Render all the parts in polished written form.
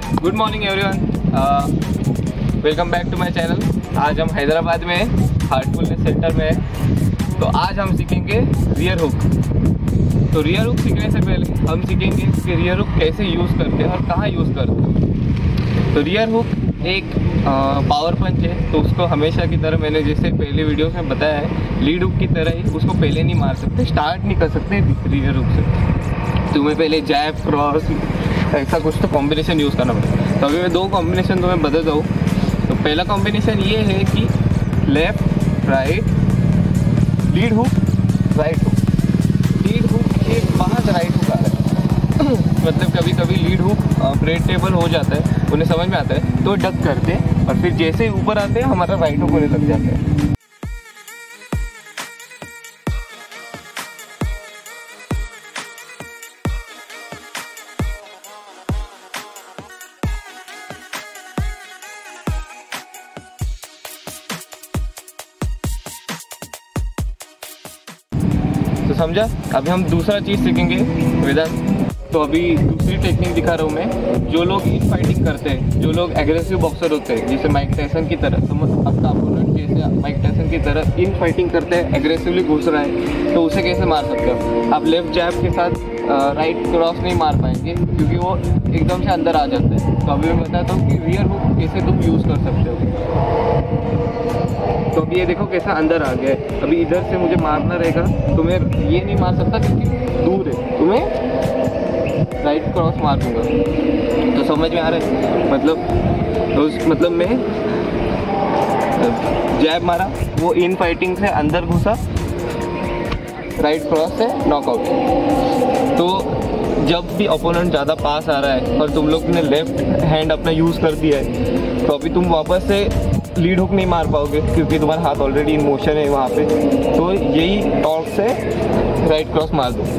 Good morning everyone, welcome back to my channel. आज हम हैदराबाद में हार्टफुलनेस सेंटर में हैं। तो आज हम सीखेंगे रियर हुक। तो रियर हुक सीखने से पहले हम सीखेंगे कि रियर हुक कैसे यूज़ करते हैं और कहाँ यूज़ करते हैं। तो रियर हुक एक पावर पंच है, तो उसको हमेशा की तरह मैंने जैसे पहले वीडियोस में बताया है, लीड हुक की तरह ही उसको पहले नहीं मार सकते, स्टार्ट नहीं कर सकते रियर हुक से। तुम्हें पहले जैब, क्रॉस, ऐसा कुछ तो कॉम्बिनेशन यूज़ करना पड़ेगा। तो अभी मैं दो कॉम्बिनेशन तुम्हें बता दूँ। तो पहला कॉम्बिनेशन ये है कि left right lead hook right hook. Lead hook के बाद राइट हुक आ रहा है मतलब कभी कभी लीड हुक प्रेडिक्टेबल हो जाता है, उन्हें समझ में आता है तो डक करते हैं और फिर जैसे ही ऊपर आते हैं हमारा राइट हुक होने लग जाता है। तो समझा। अभी हम दूसरा चीज़ सीखेंगे वेदांत। तो अभी दूसरी टेक्निक दिखा रहा हूँ मैं। जो लोग इन फाइटिंग करते हैं, जो लोग एग्रेसिव बॉक्सर होते हैं, जैसे माइक टायसन की तरह, तो अपना अपोनेंट जैसे माइक टायसन की तरह इन फाइटिंग करते हैं, एग्रेसिवली घुस रहा है, तो उसे कैसे मार सकते हो आप? लेफ्ट जैब के साथ राइट क्रॉस नहीं मार पाएंगे क्योंकि वो एकदम से अंदर आ जाता है। तो अभी मैं बताता हूँ कि रियर हुक कैसे तुम यूज़ कर सकते हो। तो अभी ये देखो कैसा अंदर आ गया है। अभी इधर से मुझे मारना रहेगा तो मैं ये नहीं मार सकता क्योंकि दूर है, तो मैं राइट क्रॉस मार दूंगा। तो समझ में आ रहा है मतलब मैं जैब मारा, वो इन फाइटिंग से अंदर घुसा, राइट क्रॉस से नॉकआउट। तो जब भी ओपोनेंट ज़्यादा पास आ रहा है और तुम लोग ने लेफ्ट हैंड अपना यूज़ कर दिया है, तो अभी तुम वापस से लीड हुक नहीं मार पाओगे क्योंकि तुम्हारा हाथ ऑलरेडी इन मोशन है वहाँ पे। तो यही टॉर्क से राइट क्रॉस मार दो।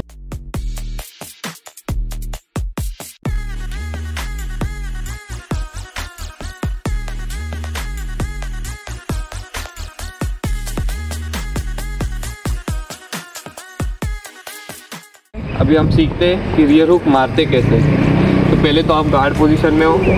अभी हम सीखते हैं कि रियर हुक मारते कैसे। तो पहले तो आप गार्ड पोजीशन में हो।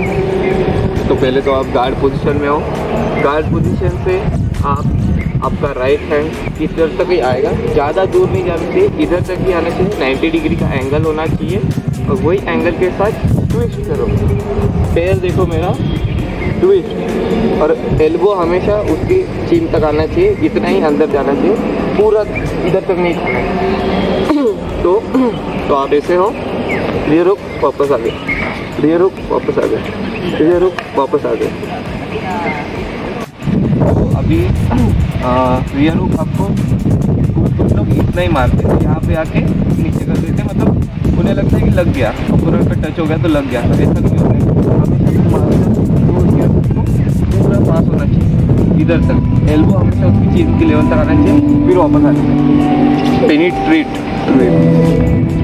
गार्ड पोजीशन से आपका राइट हैंड इधर तक ही आएगा, ज़्यादा दूर नहीं जाना चाहिए, इधर तक ही आना चाहिए। 90 डिग्री का एंगल होना चाहिए और वही एंगल के साथ ट्विस्ट करो। पैर देखो मेरा, ट्विस्ट, और एल्बो हमेशा उसकी चीन तक आना चाहिए, इतना ही अंदर जाना चाहिए, पूरा इधर तक नहीं जाना। तो आप ऐसे हो, रियर हुक वापस आ गए, रियर हुक वापस आ गए, रियर हुक वापस आ गए। तो अभी रियर हुक आपको कुछ लोग इतना ही मारते हैं, यहाँ पे आके नीचे कर देते हैं, मतलब उन्हें लगता है कि लग गया, पूरा पे टच हो गया तो लग गया। तो ऐसा नहीं होता है, हमेशा पूरा पास होना चाहिए इधर तक, एल्बो हमेशा उसकी चीज की लेवल तक आना चाहिए, फिर वापस आना चाहिए। पेनिट्रेट